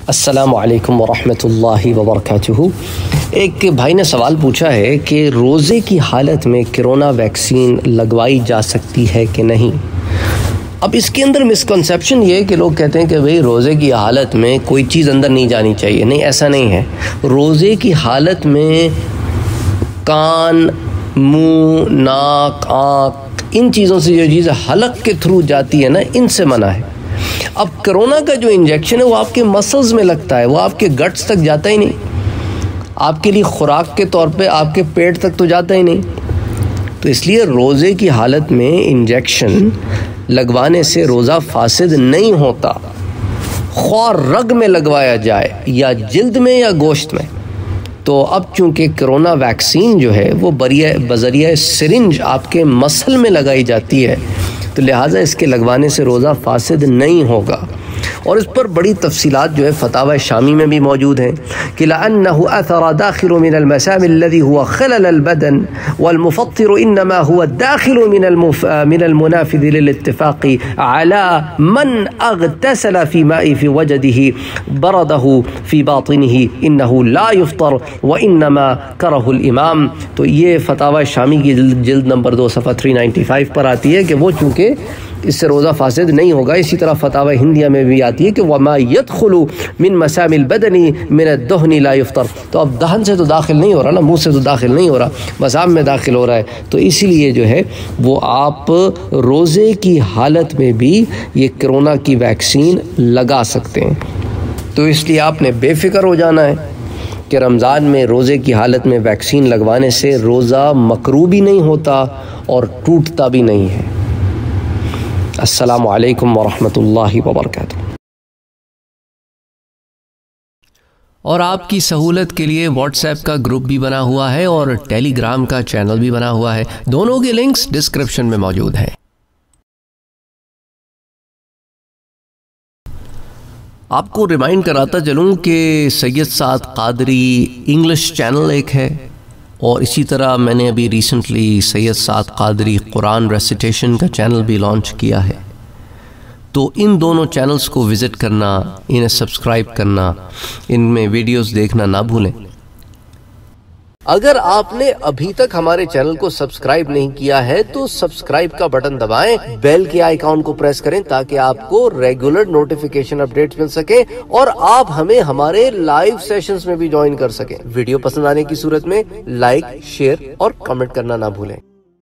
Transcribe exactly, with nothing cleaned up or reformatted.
السلام علیکم ورحمۃ اللہ وبرکاتہ۔ ایک بھائی نے سوال پوچھا ہے کہ روزے کی حالت میں کرونا ویکسین لگوائی جا سکتی ہے کہ نہیں۔ اب اس کے اندر مسکنسیپشن یہ ہے کہ لوگ کہتے ہیں کہ بھئی روزے کی حالت میں کوئی چیز اندر نہیں جانی چاہیے۔ نہیں، ایسا نہیں ہے۔ روزے کی حالت میں کان، منہ، ناک، آنکھ، ان چیزوں سے جو چیز حلق کے تھرو جاتی ہے نا، ان سے منع ہے۔ اب کرونا کا جو انجیکشن ہے وہ آپ کے مسلز میں لگتا ہے، وہ آپ کے گٹس تک جاتا ہی نہیں، آپ کے لیے خوراک کے طور پہ آپ کے پیٹ تک تو جاتا ہی نہیں۔ تو اس لیے روزے کی حالت میں انجیکشن لگوانے سے روزہ فاسد نہیں ہوتا، خواہ رگ میں لگوایا جائے یا جلد میں یا گوشت میں۔ تو اب چونکہ کرونا ویکسین جو ہے وہ بذریعہ سرنج آپ کے مسل میں لگائی جاتی ہے، تو لہٰذا اس کے لگوانے سے روزہ فاسد نہیں ہوگا۔ اور اس پر بڑی تفصیلات جو ہے فتاوی شامی میں بھی موجود ہیں کہ لأنه أثر داخل من المسام الذي هو خلل البدن والمفطر إنما هو الداخل من المف... من المنافذ للاتفاق على من اغتسل في ماء في وجده برده في باطنه إنه لا يفطر وإنما كره الإمام۔ تو یہ فتاوی شامی کی جلد نمبر دو صفحہ تین سو پچانوے پر آتی ہے کہ وہ چونکہ اس سے روزہ فاسد نہیں ہوگا۔ اسی طرح فتاوی ہندیہ میں بھی آتی ہے کہ وما يدخل من مسام البدن من الدهن لا يفطر۔ تو اب دہن سے تو داخل نہیں ہو رہا نا، منہ سے تو داخل نہیں ہو رہا، مسام میں داخل ہو رہا ہے، تو اسی لیے جو ہے وہ آپ روزے کی حالت میں بھی یہ کرونا کی ویکسین لگا سکتے ہیں۔ تو اس لیے آپ نے بے فکر ہو جانا ہے کہ رمضان میں روزے کی حالت میں ویکسین لگوانے سے روزہ مکروہ بھی نہیں ہوتا اور ٹوٹتا بھی نہیں ہے۔ السلام علیکم ورحمۃ اللہ وبرکاتہ۔ اور آپ کی سہولت کے لیے واٹس ایپ کا گروپ بھی بنا ہوا ہے اور ٹیلی گرام کا چینل بھی بنا ہوا ہے، دونوں کے لنکس ڈسکرپشن میں موجود ہیں۔ آپ کو ریمائنڈ کراتا چلوں کہ سید سعد قادری انگلش چینل ایک ہے، اور اسی طرح میں نے ابھی ریسنٹلی سید سعد قادری قرآن ریسیٹیشن کا چینل بھی لانچ کیا ہے۔ تو ان دونوں چینلز کو وزٹ کرنا، انہیں سبسکرائب کرنا، ان میں ویڈیوز دیکھنا نہ بھولیں۔ اگر آپ نے ابھی تک ہمارے چینل کو سبسکرائب نہیں کیا ہے تو سبسکرائب کا بٹن دبائیں، بیل کے آئیکن کو پریس کریں تاکہ آپ کو ریگولر نوٹیفیکیشن اپڈیٹس مل سکے اور آپ ہمیں ہمارے لائیو سیشنز میں بھی جوائن کر سکیں۔ ویڈیو پسند آنے کی صورت میں لائک، شیئر اور کمنٹ کرنا نہ بھولیں۔